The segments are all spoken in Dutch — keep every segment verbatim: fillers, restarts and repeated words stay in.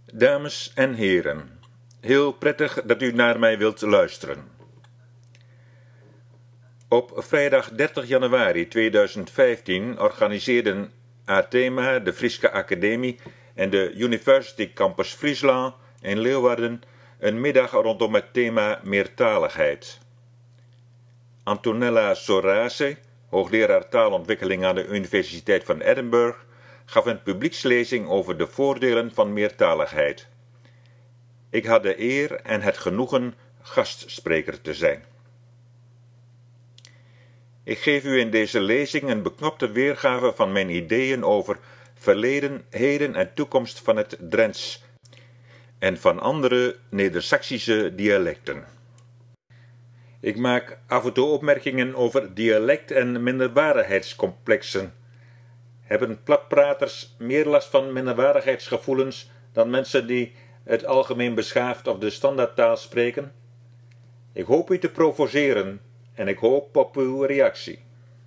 Dames en heren, heel prettig dat u naar mij wilt luisteren. Op vrijdag dertig januari tweeduizend vijftien organiseerden Athema, de Frieske Academie en de University Campus Friesland in Leeuwarden een middag rondom het thema meertaligheid. Antonella Sorace, hoogleraar taalontwikkeling aan de Universiteit van Edinburgh, gaf een publiekslezing over de voordelen van meertaligheid. Ik had de eer en het genoegen gastspreker te zijn. Ik geef u in deze lezing een beknopte weergave van mijn ideeën over verleden, heden en toekomst van het Drents en van andere Neder-Saksische dialecten. Ik maak af en toe opmerkingen over dialect- en minderwaardigheidscomplexen. Hebben platpraters meer last van minderwaardigheidsgevoelens dan mensen die het algemeen beschaafd of de standaardtaal spreken? Ik hoop u te provoceren en ik hoop op uw reactie.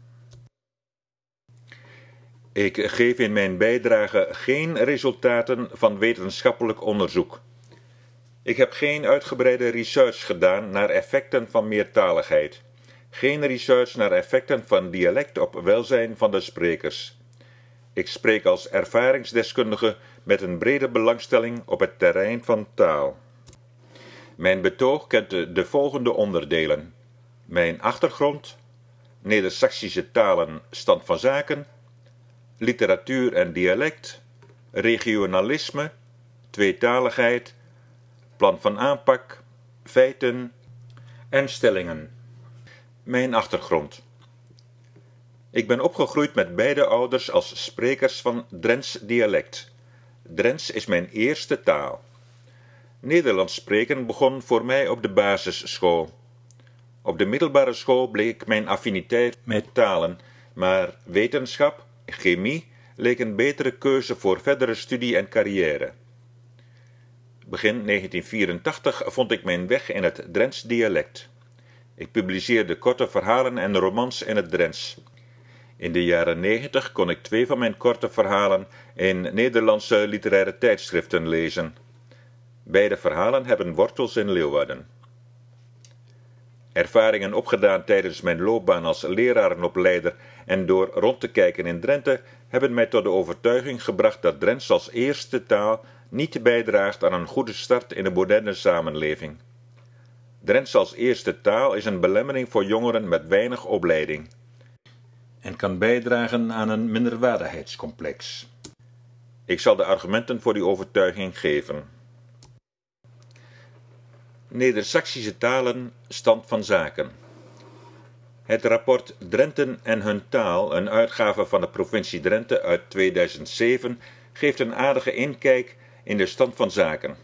Ik geef in mijn bijdrage geen resultaten van wetenschappelijk onderzoek. Ik heb geen uitgebreide research gedaan naar effecten van meertaligheid. Geen research naar effecten van dialect op welzijn van de sprekers. Ik spreek als ervaringsdeskundige met een brede belangstelling op het terrein van taal. Mijn betoog kent de, de volgende onderdelen. Mijn achtergrond, Neder-Saksische talen, stand van zaken, literatuur en dialect, regionalisme, tweetaligheid, plan van aanpak, feiten en stellingen. Mijn achtergrond. Ik ben opgegroeid met beide ouders als sprekers van Drents dialect. Drents is mijn eerste taal. Nederlands spreken begon voor mij op de basisschool. Op de middelbare school bleek mijn affiniteit met talen, maar wetenschap, chemie, leek een betere keuze voor verdere studie en carrière. Begin negentien vierentachtig vond ik mijn weg in het Drents dialect. Ik publiceerde korte verhalen en romans in het Drents. In de jaren negentig kon ik twee van mijn korte verhalen in Nederlandse literaire tijdschriften lezen. Beide verhalen hebben wortels in Leeuwarden. Ervaringen opgedaan tijdens mijn loopbaan als lerarenopleider en door rond te kijken in Drenthe hebben mij tot de overtuiging gebracht dat Drents als eerste taal niet bijdraagt aan een goede start in de moderne samenleving. Drents als eerste taal is een belemmering voor jongeren met weinig opleiding en kan bijdragen aan een minderwaardigheidscomplex. Ik zal de argumenten voor die overtuiging geven. Neder-Saksische talen, stand van zaken. Het rapport Drenten en hun taal, een uitgave van de provincie Drenthe uit tweeduizend zeven, geeft een aardige inkijk in de stand van zaken.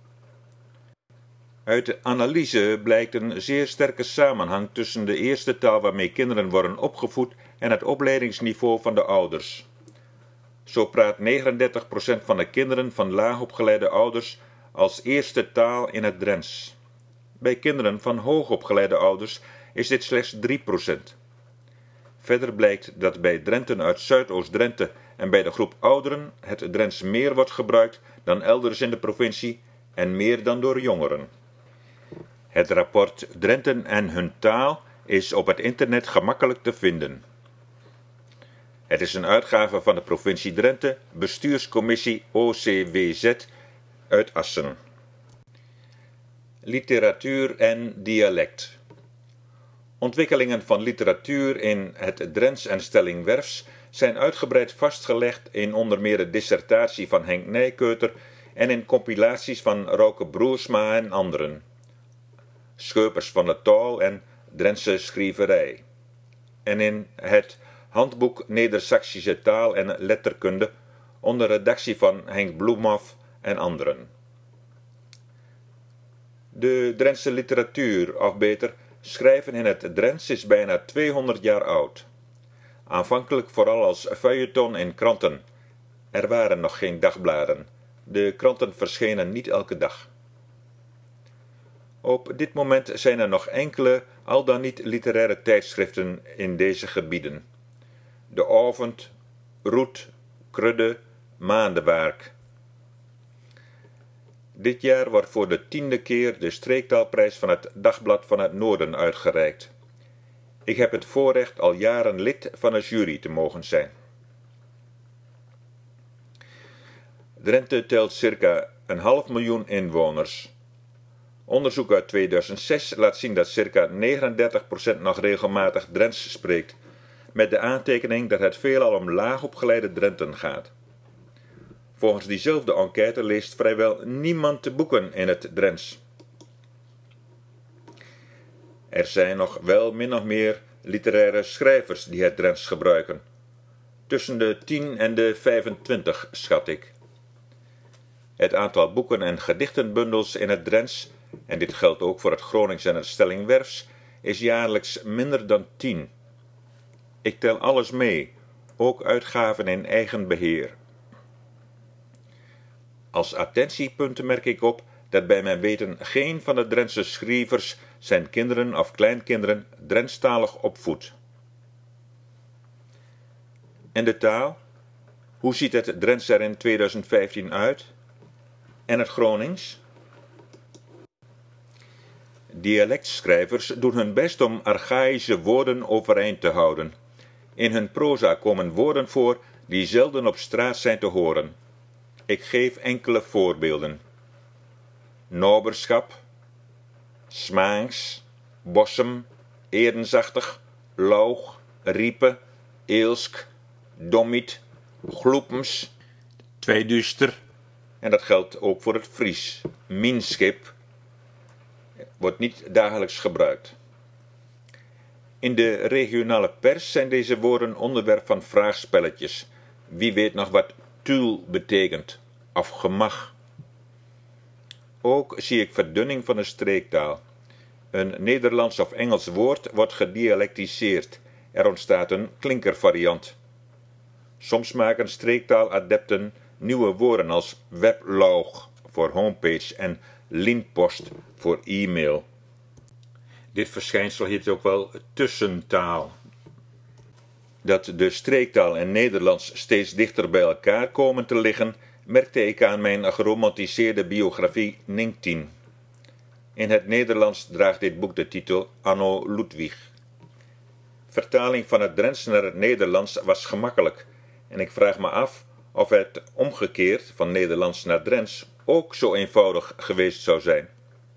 Uit de analyse blijkt een zeer sterke samenhang tussen de eerste taal waarmee kinderen worden opgevoed en het opleidingsniveau van de ouders. Zo praat negenendertig procent van de kinderen van laagopgeleide ouders als eerste taal in het Drents. Bij kinderen van hoogopgeleide ouders is dit slechts drie procent. Verder blijkt dat bij Drenten uit Zuidoost-Drenthe en bij de groep ouderen het Drents meer wordt gebruikt dan elders in de provincie en meer dan door jongeren. Het rapport Drenten en hun taal is op het internet gemakkelijk te vinden. Het is een uitgave van de provincie Drenthe, bestuurscommissie O C W Z uit Assen. Literatuur en dialect. Ontwikkelingen van literatuur in het Drents en Stelling Werfs zijn uitgebreid vastgelegd in onder meer de dissertatie van Henk Nijkeuter en in compilaties van Rauke Broersma en anderen. Scheupers van de taal en Drentse schrijverij. En in het Handboek Neder-Saksische taal en letterkunde onder redactie van Henk Bloemhoff en anderen. De Drentse literatuur, of beter, schrijven in het Drents is bijna tweehonderd jaar oud. Aanvankelijk vooral als feuilleton in kranten. Er waren nog geen dagbladen. De kranten verschenen niet elke dag. Op dit moment zijn er nog enkele, al dan niet literaire tijdschriften in deze gebieden. De Avond, Roet, Krudde, Maandewaark. Dit jaar wordt voor de tiende keer de streektaalprijs van het Dagblad van het Noorden uitgereikt. Ik heb het voorrecht al jaren lid van een jury te mogen zijn. Drenthe telt circa een half miljoen inwoners. Onderzoek uit tweeduizend zes laat zien dat circa negenendertig procent nog regelmatig Drents spreekt, met de aantekening dat het veelal om laagopgeleide Drenten gaat. Volgens diezelfde enquête leest vrijwel niemand de boeken in het Drents. Er zijn nog wel min of meer literaire schrijvers die het Drents gebruiken. Tussen de tien en de vijfentwintig, schat ik. Het aantal boeken en gedichtenbundels in het Drents, en dit geldt ook voor het Gronings en het Stellingwerfs, is jaarlijks minder dan tien. Ik tel alles mee, ook uitgaven in eigen beheer. Als attentiepunten merk ik op dat bij mijn weten geen van de Drentse schrijvers zijn kinderen of kleinkinderen Drentstalig opvoedt. En de taal? Hoe ziet het Drents er in tweeduizend vijftien uit? En het Gronings? Dialectschrijvers doen hun best om archaïsche woorden overeind te houden. In hun proza komen woorden voor die zelden op straat zijn te horen. Ik geef enkele voorbeelden. Noberschap, smaangs, bossem, edenzachtig, loog, riepe, eelsk, dommiet, gloepems, tweeduister, en dat geldt ook voor het Fries. Minschip wordt niet dagelijks gebruikt. In de regionale pers zijn deze woorden onderwerp van vraagspelletjes. Wie weet nog wat tuul betekent, of gemag. Ook zie ik verdunning van de streektaal. Een Nederlands of Engels woord wordt gedialectiseerd. Er ontstaat een klinkervariant. Soms maken streektaaladepten nieuwe woorden als weblog voor homepage en linpost voor e-mail. Dit verschijnsel heet ook wel tussentaal. Dat de streektaal en Nederlands steeds dichter bij elkaar komen te liggen, merkte ik aan mijn geromantiseerde biografie Ninktien. In het Nederlands draagt dit boek de titel Anno Ludwig. Vertaling van het Drents naar het Nederlands was gemakkelijk, en ik vraag me af of het omgekeerd van Nederlands naar Drents ook zo eenvoudig geweest zou zijn.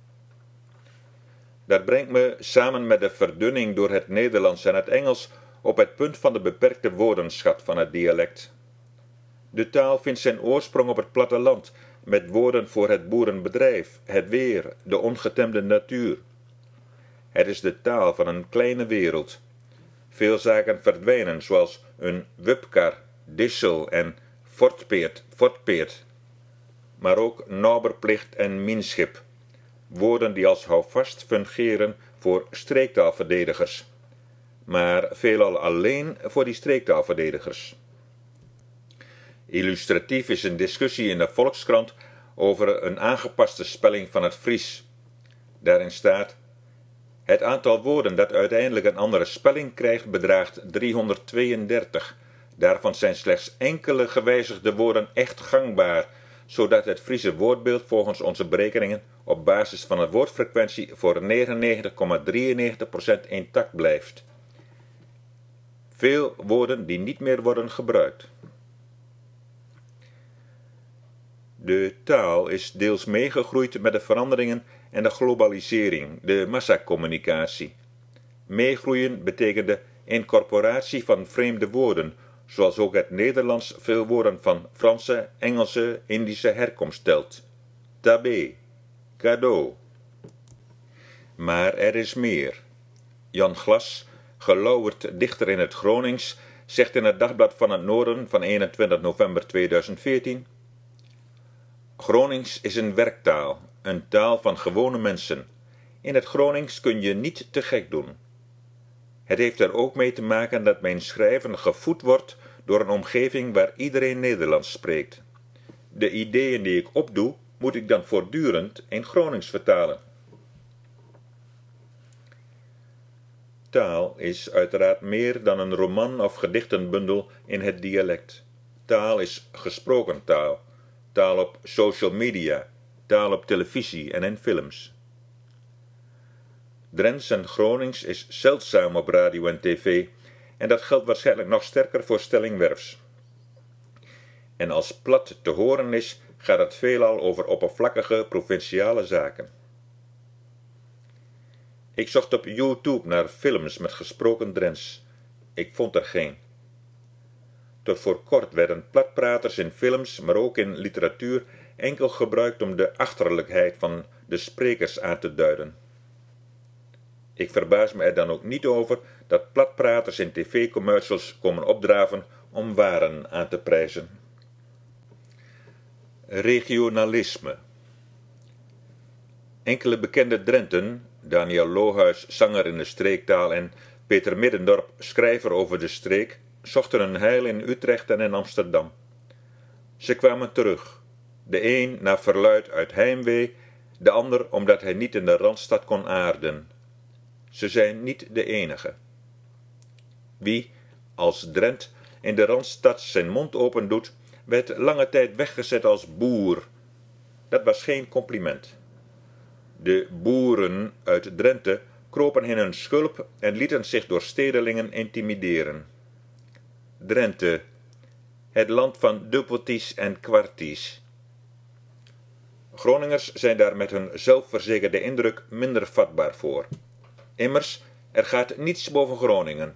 Dat brengt me samen met de verdunning door het Nederlands en het Engels op het punt van de beperkte woordenschat van het dialect. De taal vindt zijn oorsprong op het platteland, met woorden voor het boerenbedrijf, het weer, de ongetemde natuur. Het is de taal van een kleine wereld. Veel zaken verdwijnen, zoals een wupkar, dissel en fortpeert, fortpeert. Maar ook nauberplicht en minschip, woorden die als houvast fungeren voor streektaalverdedigers, maar veelal alleen voor die streektaalverdedigers. Illustratief is een discussie in de Volkskrant over een aangepaste spelling van het Fries. Daarin staat: het aantal woorden dat uiteindelijk een andere spelling krijgt bedraagt driehonderdtweeëndertig. Daarvan zijn slechts enkele gewijzigde woorden echt gangbaar, zodat het Friese woordbeeld volgens onze berekeningen op basis van een woordfrequentie voor negenennegentig komma drieënnegentig procent intact blijft. Veel woorden die niet meer worden gebruikt. De taal is deels meegegroeid met de veranderingen en de globalisering, de massacommunicatie. Meegroeien betekende incorporatie van vreemde woorden, zoals ook het Nederlands veel woorden van Franse, Engelse, Indische herkomst telt. Tabé, cadeau. Maar er is meer. Jan Glas, gelauwerd dichter in het Gronings, zegt in het Dagblad van het Noorden van eenentwintig november tweeduizend veertien: Gronings is een werktaal, een taal van gewone mensen. In het Gronings kun je niet te gek doen. Het heeft er ook mee te maken dat mijn schrijven gevoed wordt door een omgeving waar iedereen Nederlands spreekt. De ideeën die ik opdoe, moet ik dan voortdurend in Gronings vertalen. Taal is uiteraard meer dan een roman of gedichtenbundel in het dialect. Taal is gesproken taal, taal op social media, taal op televisie en in films. Drents en Gronings is zeldzaam op radio en tv en dat geldt waarschijnlijk nog sterker voor Stellingwerfs. En als plat te horen is, gaat het veelal over oppervlakkige provinciale zaken. Ik zocht op YouTube naar films met gesproken Drents. Ik vond er geen. Tot voor kort werden platpraters in films, maar ook in literatuur, enkel gebruikt om de achterlijkheid van de sprekers aan te duiden. Ik verbaas me er dan ook niet over dat platpraters in tv-commercials komen opdraven om waren aan te prijzen. Regionalisme. Enkele bekende Drenten, Daniel Lohuis, zanger in de streektaal, en Peter Middendorp, schrijver over de streek, zochten een heil in Utrecht en in Amsterdam. Ze kwamen terug, de een naar verluid uit heimwee, de ander omdat hij niet in de Randstad kon aarden. Ze zijn niet de enige. Wie, als Drent, in de Randstad zijn mond open doet, werd lange tijd weggezet als boer. Dat was geen compliment. De boeren uit Drenthe kropen in hun schulp en lieten zich door stedelingen intimideren. Drenthe, het land van dubbeltjes en kwartjes. Groningers zijn daar met hun zelfverzekerde indruk minder vatbaar voor. Immers, er gaat niets boven Groningen.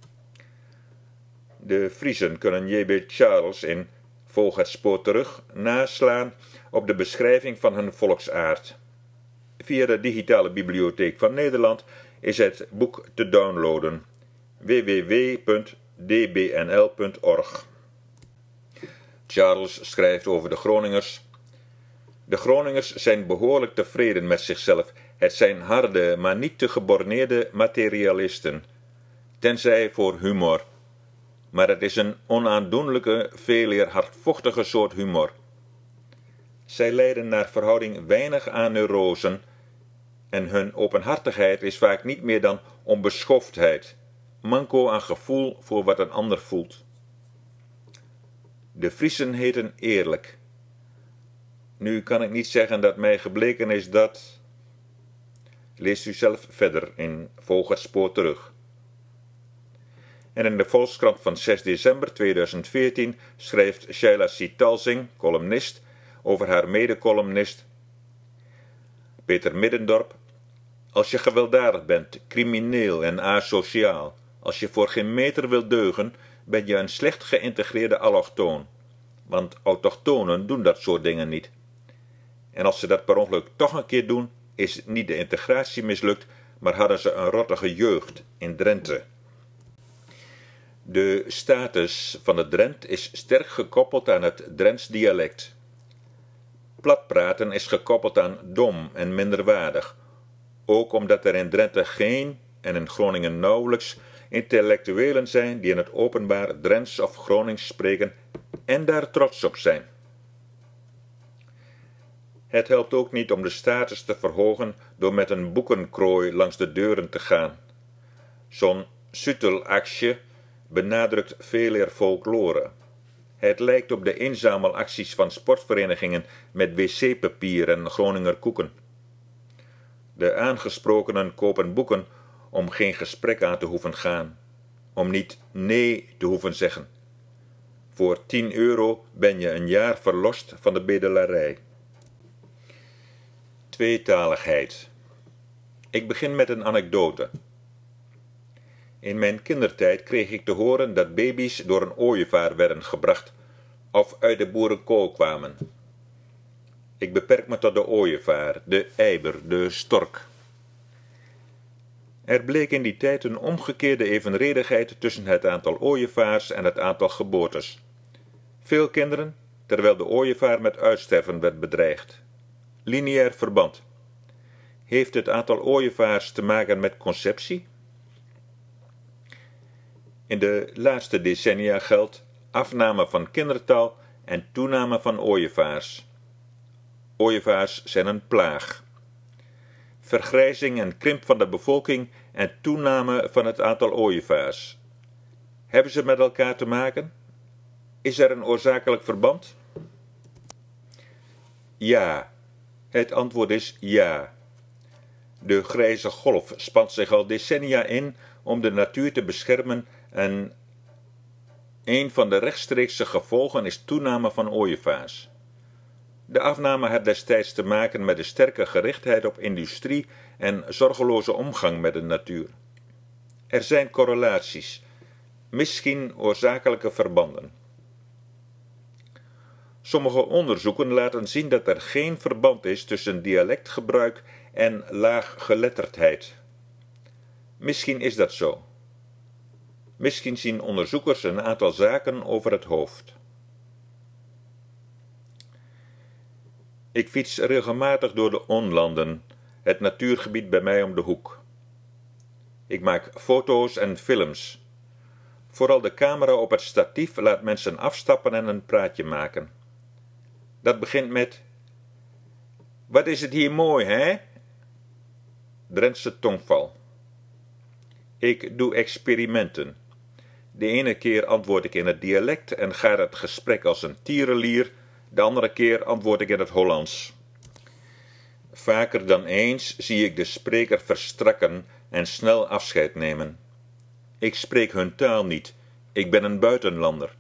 De Friezen kunnen J B Charles in Volg het spoor terug naslaan op de beschrijving van hun volksaard. Via de digitale bibliotheek van Nederland is het boek te downloaden. w w w punt d b n l punt org. Charles schrijft over de Groningers. De Groningers zijn behoorlijk tevreden met zichzelf. Het zijn harde, maar niet te geborneerde materialisten. Tenzij voor humor. Maar het is een onaandoenlijke, veeleer hardvochtige soort humor. Zij lijden naar verhouding weinig aan neurosen en hun openhartigheid is vaak niet meer dan onbeschoftheid, manco aan gevoel voor wat een ander voelt. De Friezen heten eerlijk. Nu kan ik niet zeggen dat mij gebleken is dat... Leest u zelf verder in Volg het spoor terug. En in de Volkskrant van zes december tweeduizend veertien schrijft Shaila Sitalsing, columnist, over haar mede-columnist Peter Middendorp. Als je gewelddadig bent, crimineel en asociaal, als je voor geen meter wilt deugen, ben je een slecht geïntegreerde allochtoon. Want autochtonen doen dat soort dingen niet. En als ze dat per ongeluk toch een keer doen, is niet de integratie mislukt, maar hadden ze een rottige jeugd in Drenthe. De status van het Drent is sterk gekoppeld aan het Drents dialect. Platpraten is gekoppeld aan dom en minderwaardig, ook omdat er in Drenthe geen, en in Groningen nauwelijks, intellectuelen zijn die in het openbaar Drents of Gronings spreken en daar trots op zijn. Het helpt ook niet om de status te verhogen door met een boekenkrooi langs de deuren te gaan. Zo'n Sutelactie benadrukt veeleer folklore. Het lijkt op de inzamelacties van sportverenigingen met wc-papier en Groninger koeken. De aangesprokenen kopen boeken om geen gesprek aan te hoeven gaan, om niet nee te hoeven zeggen. Voor tien euro ben je een jaar verlost van de bedelarij. Tweetaligheid. Ik begin met een anekdote. In mijn kindertijd kreeg ik te horen dat baby's door een ooievaar werden gebracht of uit de boerenkool kwamen. Ik beperk me tot de ooievaar, de eiber, de stork. Er bleek in die tijd een omgekeerde evenredigheid tussen het aantal ooievaars en het aantal geboortes. Veel kinderen, terwijl de ooievaar met uitsterven werd bedreigd. Lineair verband. Heeft het aantal ooievaars te maken met conceptie? In de laatste decennia geldt afname van kindertal en toename van ooievaars. Ooievaars zijn een plaag. Vergrijzing en krimp van de bevolking en toename van het aantal ooievaars. Hebben ze met elkaar te maken? Is er een oorzakelijk verband? Ja, Het antwoord is ja. De grijze golf spant zich al decennia in om de natuur te beschermen en een van de rechtstreekse gevolgen is toename van ooievaars. De afname had destijds te maken met de sterke gerichtheid op industrie en zorgeloze omgang met de natuur. Er zijn correlaties, misschien oorzakelijke verbanden. Sommige onderzoeken laten zien dat er geen verband is tussen dialectgebruik en laaggeletterdheid. Misschien is dat zo. Misschien zien onderzoekers een aantal zaken over het hoofd. Ik fiets regelmatig door de Onlanden, het natuurgebied bij mij om de hoek. Ik maak foto's en films. Vooral de camera op het statief laat mensen afstappen en een praatje maken. Dat begint met: "Wat is het hier mooi, hè?" Drentse tongval. Ik doe experimenten. De ene keer antwoord ik in het dialect en gaat het gesprek als een tierenlier, de andere keer antwoord ik in het Hollands. Vaker dan eens zie ik de spreker verstrakken en snel afscheid nemen. Ik spreek hun taal niet, ik ben een buitenlander.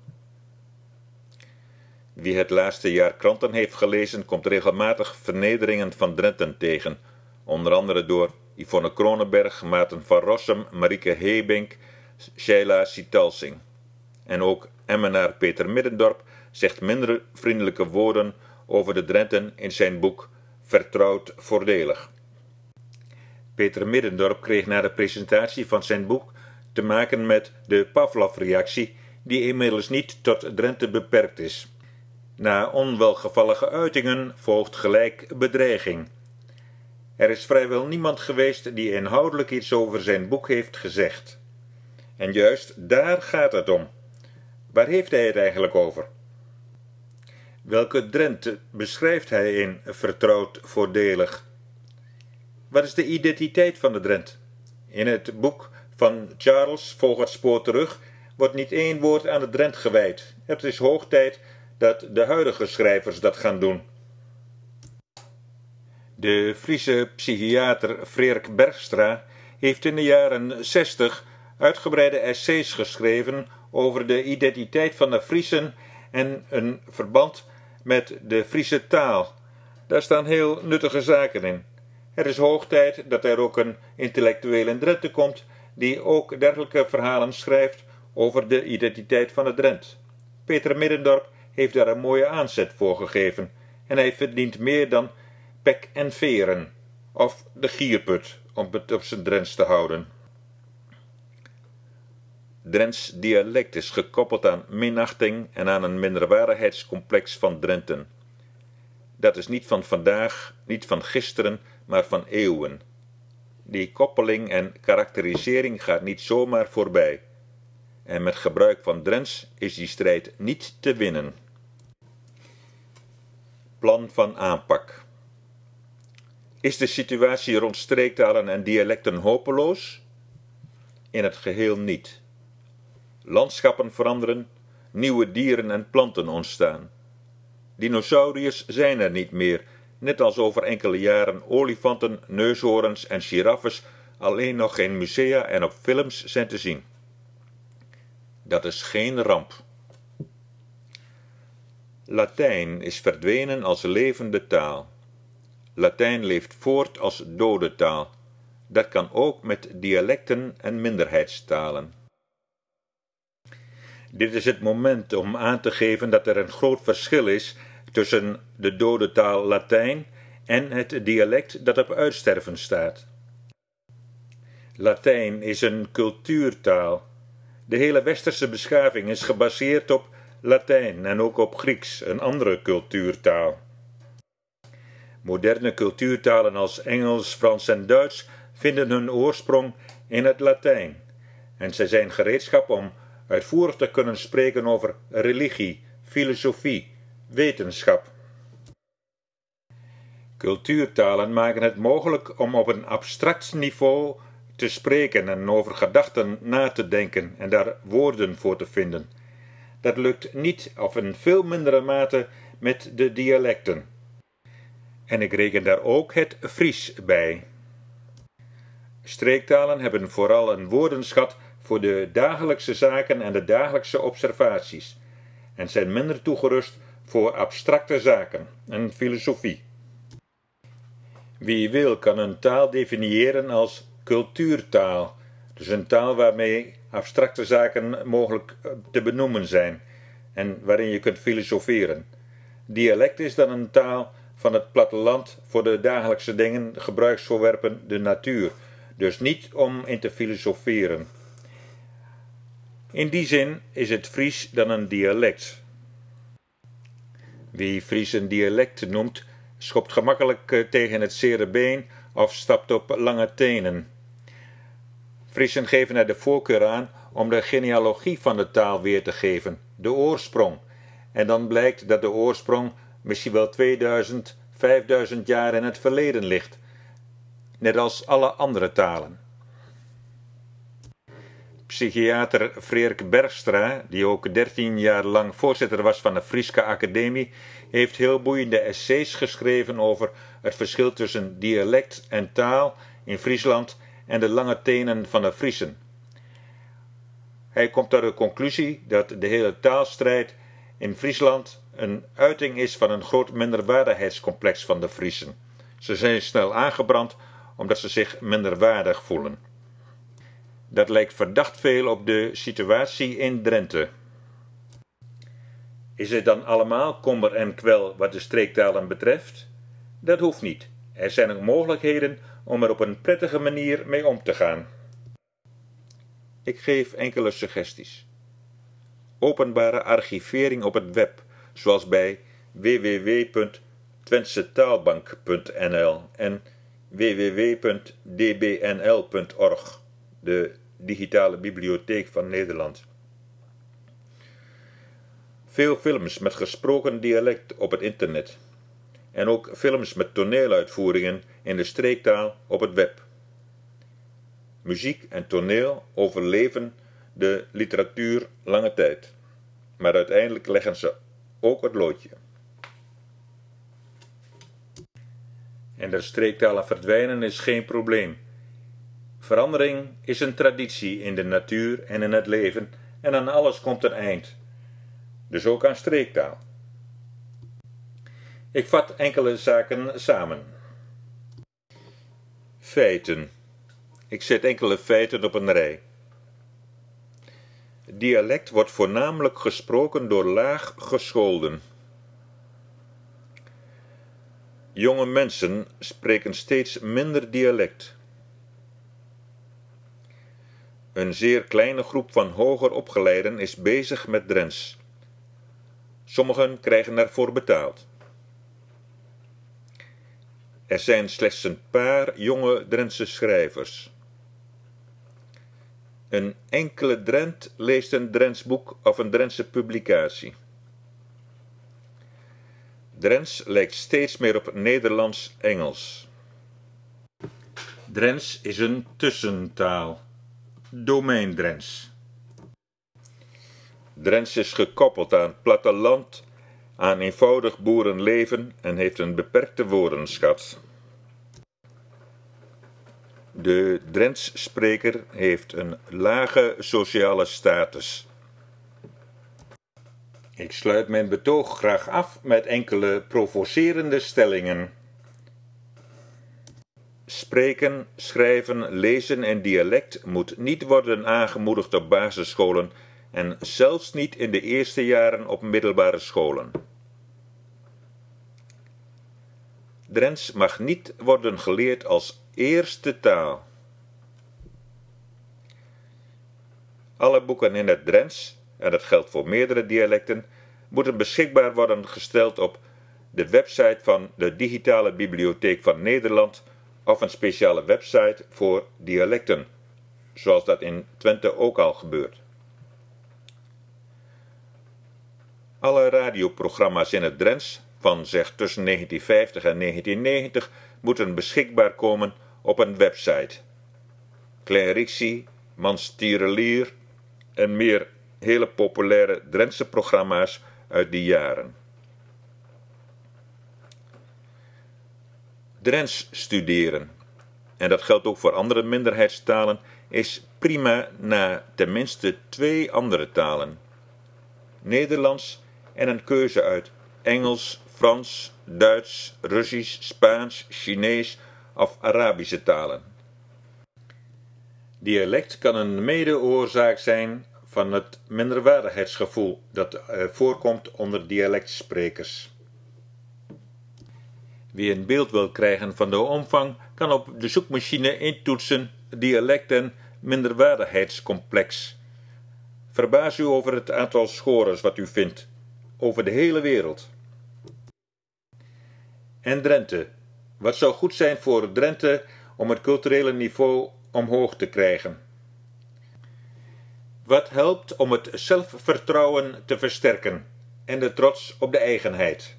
Wie het laatste jaar kranten heeft gelezen, komt regelmatig vernederingen van Drenten tegen, onder andere door Yvonne Kronenberg, Maarten van Rossum, Marieke Heebink, Sheila Sitalsing. En ook Emmenaar Peter Middendorp zegt minder vriendelijke woorden over de Drenten in zijn boek Vertrouwd voordelig. Peter Middendorp kreeg na de presentatie van zijn boek te maken met de Pavlov-reactie, die inmiddels niet tot Drenthe beperkt is. Na onwelgevallige uitingen volgt gelijk bedreiging. Er is vrijwel niemand geweest die inhoudelijk iets over zijn boek heeft gezegd. En juist daar gaat het om. Waar heeft hij het eigenlijk over? Welke Drenthe beschrijft hij in Vertrouwd voordelig? Wat is de identiteit van de Drent? In het boek van Charles Volg het spoor terug wordt niet één woord aan de Drent gewijd. Het is hoog tijd dat de huidige schrijvers dat gaan doen. De Friese psychiater Freerk Bergstra heeft in de jaren zestig uitgebreide essays geschreven over de identiteit van de Friezen en een verband met de Friese taal. Daar staan heel nuttige zaken in. Het is hoog tijd dat er ook een intellectueel in Drenthe komt die ook dergelijke verhalen schrijft over de identiteit van het Drent. Peter Middendorp heeft daar een mooie aanzet voor gegeven en hij verdient meer dan pek en veren, of de gierput, om het op zijn Drents te houden. Drents dialect is gekoppeld aan minachting en aan een minderwaardigheidscomplex van Drenten. Dat is niet van vandaag, niet van gisteren, maar van eeuwen. Die koppeling en karakterisering gaat niet zomaar voorbij. En met gebruik van Drents is die strijd niet te winnen. Plan van aanpak. Is de situatie rond streektalen en dialecten hopeloos? In het geheel niet. Landschappen veranderen, nieuwe dieren en planten ontstaan. Dinosauriërs zijn er niet meer, net als over enkele jaren olifanten, neushoorns en giraffes alleen nog in musea en op films zijn te zien. Dat is geen ramp. Latijn is verdwenen als levende taal. Latijn leeft voort als dode taal. Dat kan ook met dialecten en minderheidstalen. Dit is het moment om aan te geven dat er een groot verschil is tussen de dode taal Latijn en het dialect dat op uitsterven staat. Latijn is een cultuurtaal. De hele westerse beschaving is gebaseerd op Latijn en ook op Grieks, een andere cultuurtaal. Moderne cultuurtalen als Engels, Frans en Duits vinden hun oorsprong in het Latijn. En zij zijn gereedschap om uitvoerig te kunnen spreken over religie, filosofie, wetenschap. Cultuurtalen maken het mogelijk om op een abstract niveau te spreken en over gedachten na te denken en daar woorden voor te vinden. Dat lukt niet of in veel mindere mate met de dialecten. En ik reken daar ook het Fries bij. Streektalen hebben vooral een woordenschat voor de dagelijkse zaken en de dagelijkse observaties en zijn minder toegerust voor abstracte zaken en filosofie. Wie wil kan een taal definiëren als cultuurtaal, dus een taal waarmee abstracte zaken mogelijk te benoemen zijn en waarin je kunt filosoferen. Dialect is dan een taal van het platteland voor de dagelijkse dingen, gebruiksvoorwerpen, de natuur, dus niet om in te filosoferen. In die zin is het Fries dan een dialect. Wie Fries een dialect noemt, schopt gemakkelijk tegen het zere been of stapt op lange tenen. Friesen geven er de voorkeur aan om de genealogie van de taal weer te geven, de oorsprong. En dan blijkt dat de oorsprong misschien wel tweeduizend, vijfduizend jaar in het verleden ligt, net als alle andere talen. Psychiater Freerk Bergstra, die ook dertien jaar lang voorzitter was van de Frieske Academie, heeft heel boeiende essays geschreven over het verschil tussen dialect en taal in Friesland en de lange tenen van de Friesen. Hij komt tot de conclusie dat de hele taalstrijd in Friesland een uiting is van een groot minderwaardigheidscomplex van de Friesen. Ze zijn snel aangebrand omdat ze zich minderwaardig voelen. Dat lijkt verdacht veel op de situatie in Drenthe. Is het dan allemaal kommer en kwel wat de streektalen betreft? Dat hoeft niet. Er zijn ook mogelijkheden om er op een prettige manier mee om te gaan. Ik geef enkele suggesties. Openbare archivering op het web, zoals bij w w w punt twentse taalbank punt n l en w w w punt d b n l punt org, de digitale bibliotheek van Nederland. Veel films met gesproken dialect op het internet. En ook films met toneeluitvoeringen in de streektaal op het web. Muziek en toneel overleven de literatuur lange tijd. Maar uiteindelijk leggen ze ook het loodje. En dat streektalen verdwijnen is geen probleem. Verandering is een traditie in de natuur en in het leven en aan alles komt een eind. Dus ook aan streektaal. Ik vat enkele zaken samen. Feiten. Ik zet enkele feiten op een rij. Dialect wordt voornamelijk gesproken door laag gescholden. Jonge mensen spreken steeds minder dialect. Een zeer kleine groep van hoger opgeleiden is bezig met Drents. Sommigen krijgen daarvoor betaald. Er zijn slechts een paar jonge Drentse schrijvers. Een enkele Drent leest een Drents boek of een Drentse publicatie. Drents lijkt steeds meer op Nederlands-Engels. Drents is een tussentaal. Domein-Drents. Drents is gekoppeld aan het platteland, aan eenvoudig boerenleven en heeft een beperkte woordenschat. De Drents-spreker heeft een lage sociale status. Ik sluit mijn betoog graag af met enkele provocerende stellingen. Spreken, schrijven, lezen en dialect moet niet worden aangemoedigd op basisscholen en zelfs niet in de eerste jaren op middelbare scholen. Drents mag niet worden geleerd als eerste taal. Alle boeken in het Drents, en dat geldt voor meerdere dialecten, moeten beschikbaar worden gesteld op de website van de Digitale Bibliotheek van Nederland of een speciale website voor dialecten, zoals dat in Twente ook al gebeurt. Alle radioprogramma's in het Drents, van zeg tussen negentien vijftig en negentien negentig, moeten beschikbaar komen op een website. Clairixie, Mans Tierelier en meer hele populaire Drentse programma's uit die jaren. Drents studeren, en dat geldt ook voor andere minderheidstalen, is prima na tenminste twee andere talen. Nederlands en een keuze uit Engels, Frans, Duits, Russisch, Spaans, Chinees of Arabische talen. Dialect kan een mede-oorzaak zijn van het minderwaardigheidsgevoel dat uh, voorkomt onder dialectsprekers. Wie een beeld wil krijgen van de omvang, kan op de zoekmachine intoetsen dialecten minderwaardigheidscomplex. Verbaas u over het aantal scores wat u vindt, over de hele wereld. En Drenthe. Wat zou goed zijn voor Drenthe om het culturele niveau omhoog te krijgen? Wat helpt om het zelfvertrouwen te versterken en de trots op de eigenheid?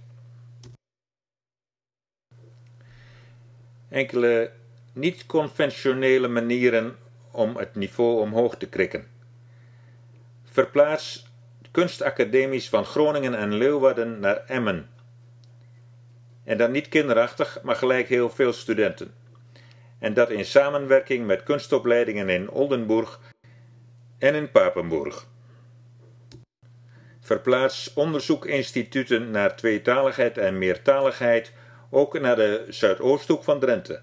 Enkele niet-conventionele manieren om het niveau omhoog te krikken. Verplaats kunstacademies van Groningen en Leeuwarden naar Emmen. En dan niet kinderachtig, maar gelijk heel veel studenten. En dat in samenwerking met kunstopleidingen in Oldenburg en in Papenburg. Verplaats onderzoekinstituten naar tweetaligheid en meertaligheid ook naar de Zuidoosthoek van Drenthe.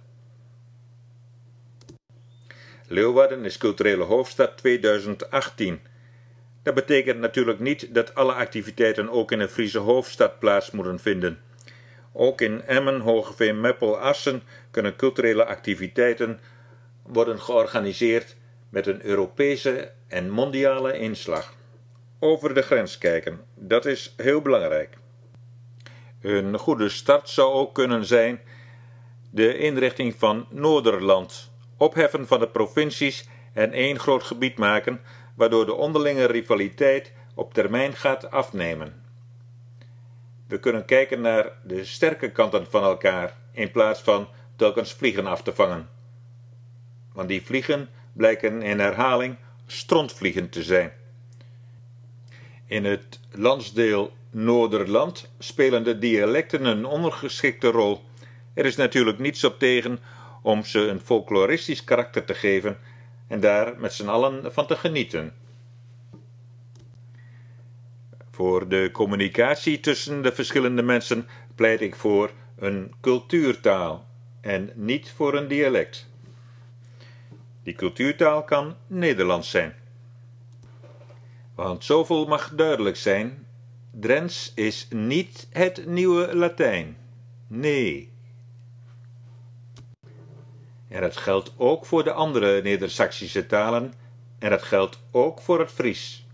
Leeuwarden is culturele hoofdstad tweeduizend achttien. Dat betekent natuurlijk niet dat alle activiteiten ook in een Friese hoofdstad plaats moeten vinden. Ook in Emmen, Hogeveen, Meppel, Assen kunnen culturele activiteiten worden georganiseerd met een Europese en mondiale inslag. Over de grens kijken, dat is heel belangrijk. Een goede start zou ook kunnen zijn de inrichting van Noorderland, opheffen van de provincies en één groot gebied maken, waardoor de onderlinge rivaliteit op termijn gaat afnemen. We kunnen kijken naar de sterke kanten van elkaar, in plaats van telkens vliegen af te vangen. Want die vliegen blijken in herhaling strontvliegen te zijn. In het landsdeel Noorderland spelen de dialecten een ondergeschikte rol. Er is natuurlijk niets op tegen om ze een folkloristisch karakter te geven en daar met z'n allen van te genieten. Voor de communicatie tussen de verschillende mensen pleit ik voor een cultuurtaal en niet voor een dialect. Die cultuurtaal kan Nederlands zijn. Want zoveel mag duidelijk zijn, Drents is niet het nieuwe Latijn. Nee. En dat geldt ook voor de andere Neder-Saksische talen en dat geldt ook voor het Fries.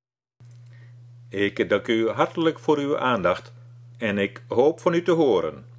Ik dank u hartelijk voor uw aandacht en ik hoop van u te horen.